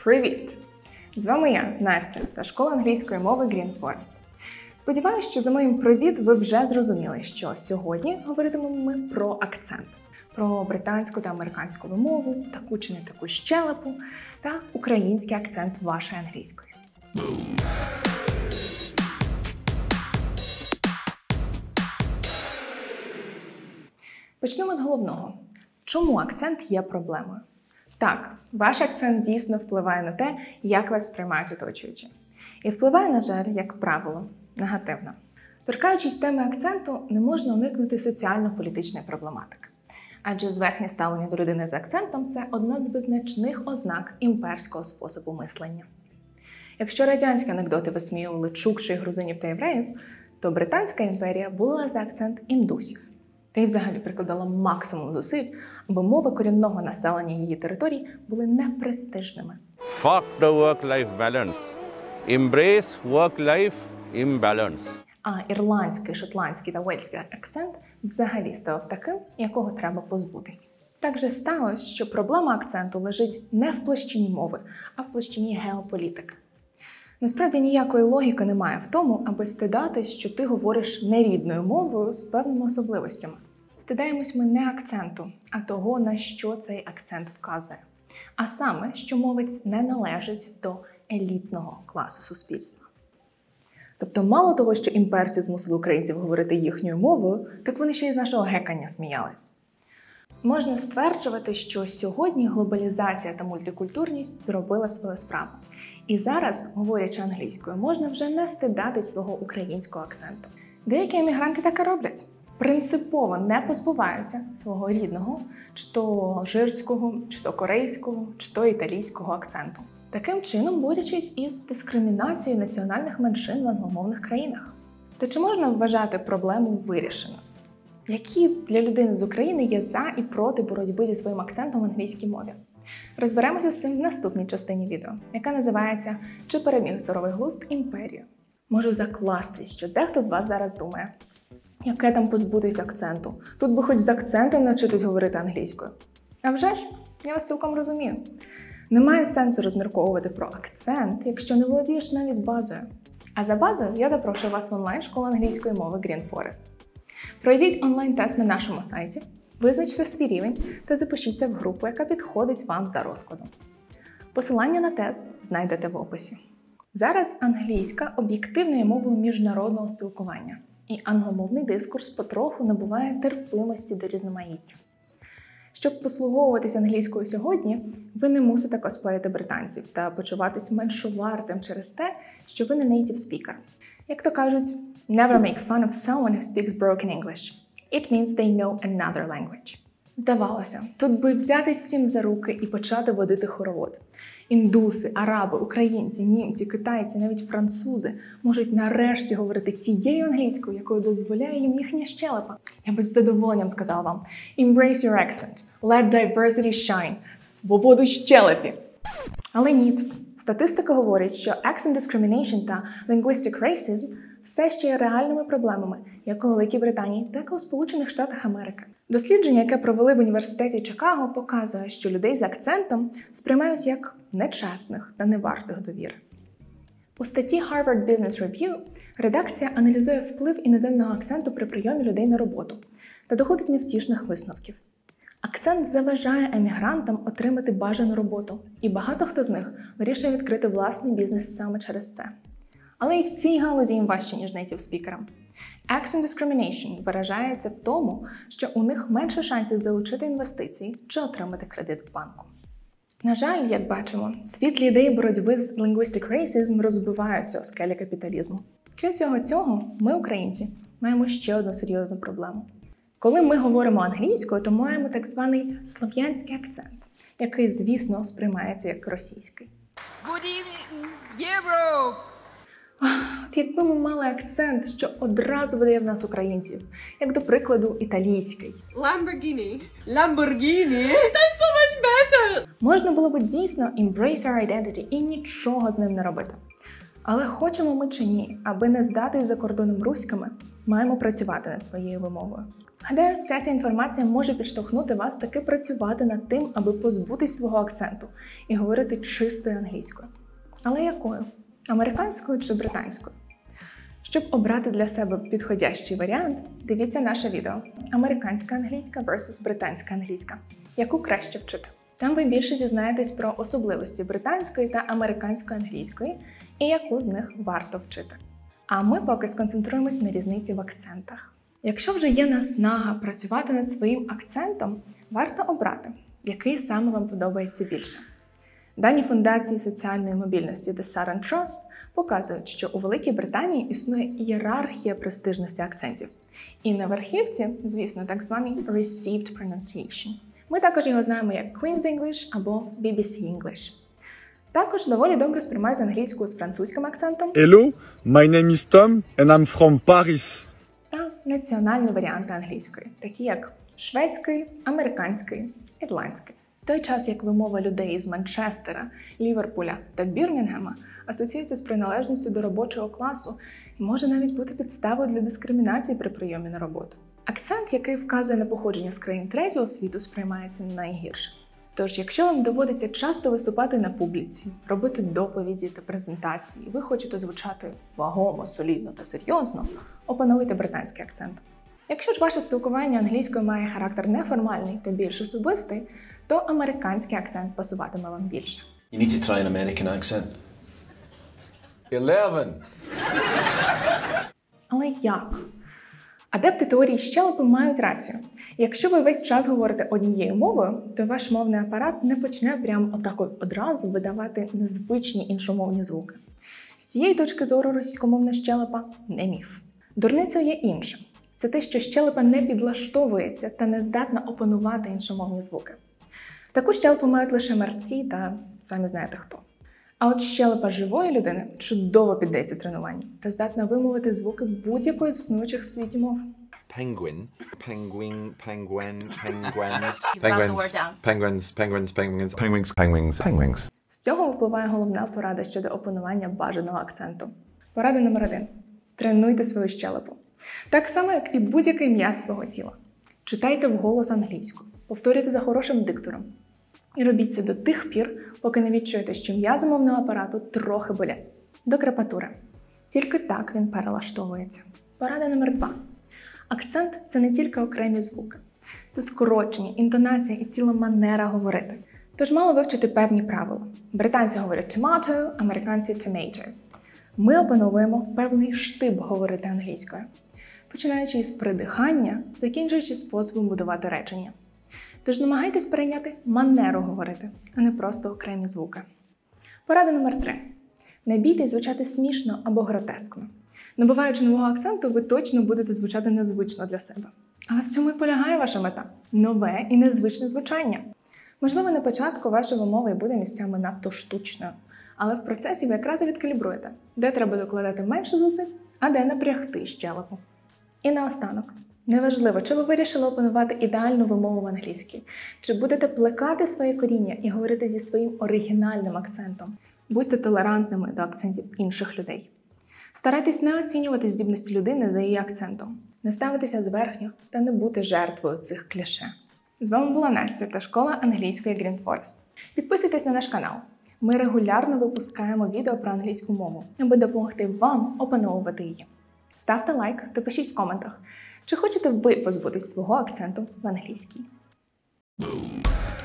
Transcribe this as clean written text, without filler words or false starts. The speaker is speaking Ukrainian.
Привіт! З вами я, Настя, та школа англійської мови Green Forest. Сподіваюсь, що за моїм «Привіт» ви вже зрозуміли, що сьогодні говоритимемо ми про акцент. Про британську та американську вимову, таку чи не таку щелепу, та український акцент вашої англійської. Почнемо з головного. Чому акцент є проблемою? Так, ваш акцент дійсно впливає на те, як вас сприймають оточуючі. І впливає, на жаль, як правило, негативно. Торкаючись теми акценту, не можна уникнути соціально-політичної проблематики. Адже зверхнє ставлення до людини з акцентом – це одна з визначних ознак імперського способу мислення. Якщо радянські анекдоти висміювали чукчей, грузинів та євреїв, то Британська імперія була за акцент індусів. Та й взагалі прикладала максимум зусиль, аби мови корінного населення її територій були непрестижними. Fuck the work-life balance. Embrace work-life imbalance. А ірландський, шотландський та уельський акцент взагалі став таким, якого треба позбутись. Так же сталося, що проблема акценту лежить не в площині мови, а в площині геополітики. Насправді ніякої логіки немає в тому, аби стидатись, що ти говориш нерідною мовою з певними особливостями. Стидаємось ми не акценту, а того, на що цей акцент вказує. А саме, що мовець не належить до елітного класу суспільства. Тобто мало того, що імперці змусили українців говорити їхньою мовою, так вони ще й з нашого гекання сміялись. Можна стверджувати, що сьогодні глобалізація та мультикультурність зробила свою справу. І зараз, говорячи англійською, можна вже не стидатись свого українського акценту. Деякі емігранти так і роблять. Принципово не позбуваються свого рідного, чи то жирського, чи то корейського, чи то італійського акценту. Таким чином борючись із дискримінацією національних меншин в англомовних країнах. Та чи можна вважати проблему вирішеною? Які для людини з України є за і проти боротьби зі своїм акцентом в англійській мові? Розберемося з цим в наступній частині відео, яка називається «Чи переміг здоровий глузд імперію?». Можу закластись, що дехто з вас зараз думає, яке там позбутись акценту? Тут би хоч з акцентом навчитись говорити англійською. А вже ж, я вас цілком розумію. Немає сенсу розмірковувати про акцент, якщо не володієш навіть базою. А за базою я запрошую вас в онлайн-школу англійської мови Green Forest. Пройдіть онлайн-тест на нашому сайті, визначте свій рівень та запишіться в групу, яка підходить вам за розкладом. Посилання на тест знайдете в описі. Зараз англійська об'єктивно є мовою міжнародного спілкування, і англомовний дискурс потроху набуває терпимості до різноманіття. Щоб послуговуватись англійською сьогодні, ви не мусите косплеїти британців та почуватись меншовартим через те, що ви не native speaker. Як то кажуть, never make fun of someone who speaks broken English. It means they know another language. Здавалося, тут би взятись всім за руки і почати водити хоровод. Індуси, араби, українці, німці, китайці, навіть французи можуть нарешті говорити тією англійською, якою дозволяє їм їхня щелепа. Я би з задоволенням сказала вам «Embrace your accent, let diversity shine, свободу щелепі». Але ні. Статистика говорить, що accent discrimination та linguistic racism все ще є реальними проблемами як у Великій Британії, так і у Сполучених Штатах Америки. Дослідження, яке провели в університеті Чикаго, показує, що людей з акцентом сприймають як нечесних та невартих довіри. У статті Harvard Business Review редакція аналізує вплив іноземного акценту при прийомі людей на роботу та доходить невтішних висновків. Акцент заважає емігрантам отримати бажану роботу, і багато хто з них вирішує відкрити власний бізнес саме через це. Але і в цій галузі їм важче, ніж native спікерам. Accent discrimination виражається в тому, що у них менше шансів залучити інвестиції чи отримати кредит в банку. На жаль, як бачимо, світлі ідеї боротьби з linguistic racism розбиваються у скелі капіталізму. Крім всього цього, ми, українці, маємо ще одну серйозну проблему. Коли ми говоримо англійською, то маємо так званий слов'янський акцент, який, звісно, сприймається як російський. Good evening, Europe! От якби ми мали акцент, що одразу видає в нас українців, як, до прикладу, італійський. Lamborghini. Lamborghini? That's so much better! Можна було б дійсно embrace our identity і нічого з ним не робити. Але хочемо ми чи ні, аби не здатись за кордоном руськими, маємо працювати над своєю вимовою. Гадаю, вся ця інформація може підштовхнути вас таки працювати над тим, аби позбутись свого акценту і говорити чистою англійською. Але якою? Американською чи британською? Щоб обрати для себе підходящий варіант, дивіться наше відео «Американська англійська versus британська англійська». Яку краще вчити? Там ви більше дізнаєтесь про особливості британської та американської англійської і яку з них варто вчити. А ми поки сконцентруємось на різниці в акцентах. Якщо вже є наснага працювати над своїм акцентом, варто обрати, який саме вам подобається більше. Дані Фундації соціальної мобільності The Southern Trust показують, що у Великій Британії існує ієрархія престижності акцентів. І на верхівці, звісно, так званий Received Pronunciation. Ми також його знаємо як Queen's English або BBC English. Також доволі добре сприймають англійську з французьким акцентом. Hello, my name is Tom and I'm from Paris. Та національні варіанти англійської, такі як шведський, американський, ірландський. В той час, як вимова людей з Манчестера, Ліверпуля та Бірмінгема асоціюється з приналежністю до робочого класу і може навіть бути підставою для дискримінації при прийомі на роботу. Акцент, який вказує на походження з країн третього світу, сприймається найгірше. Тож, якщо вам доводиться часто виступати на публіці, робити доповіді та презентації, ви хочете звучати вагомо, солідно та серйозно, опановуйте британський акцент. Якщо ж ваше спілкування англійською має характер неформальний та більш особистий, то американський акцент пасуватиме вам більше. You need to try an American accent. 11. Але як? Адепти теорії щелепи мають рацію. Якщо ви весь час говорите однією мовою, то ваш мовний апарат не почне прямо отак одразу видавати незвичні іншомовні звуки. З цієї точки зору російськомовна щелепа – не міф. Дурницею є інше. Це те, що щелепа не підлаштовується та не здатна опанувати іншомовні звуки. Таку щелепу мають лише мерці та самі знаєте хто. А от щелепа живої людини чудово піддається тренуванню та здатна вимовити звуки будь-якої з існуючих в світі мов. Penguin, penguin, penguin, penguins. You've got the word down. Penguins. З цього випливає головна порада щодо опанування бажаного акценту. Порада номер 1. Тренуйте свою щелепу. Так само, як і будь-який м'яз свого тіла. Читайте вголос англійську, повторюйте за хорошим диктором. І робіть це до тих пір, поки не відчуєте, що м'язи мовного апарату трохи болять. До крепатури. Тільки так він перелаштовується. Порада номер 2. Акцент – це не тільки окремі звуки. Це скорочення, інтонація і ціла манера говорити. Тож мало вивчити певні правила. Британці говорять tomato, американці tomato. Ми опановуємо певний штиб говорити англійською. Починаючи із придихання, закінчуючи способом будувати речення. Тож намагайтесь перейняти манеру говорити, а не просто окремі звуки. Порада номер 3. Не бійтесь звучати смішно або гротескно. Набуваючи нового акценту, ви точно будете звучати незвично для себе. Але в цьому і полягає ваша мета – нове і незвичне звучання. Можливо, на початку ваша вимова і буде місцями надто штучною, але в процесі ви якраз і відкалібруєте, де треба докладати менше зусиль, а де напрягти щелепу. І наостанок. Неважливо, чи ви вирішили опанувати ідеальну вимову в англійській, чи будете плекати своє коріння і говорити зі своїм оригінальним акцентом. Будьте толерантними до акцентів інших людей. Старайтесь не оцінювати здібності людини за її акцентом, не ставитися зверхньо та не бути жертвою цих кліше. З вами була Настя та школа англійської Green Forest. Підписуйтесь на наш канал. Ми регулярно випускаємо відео про англійську мову, аби допомогти вам опановувати її. Ставте лайк та пишіть в коментах, чи хочете ви позбутись свого акценту в англійській.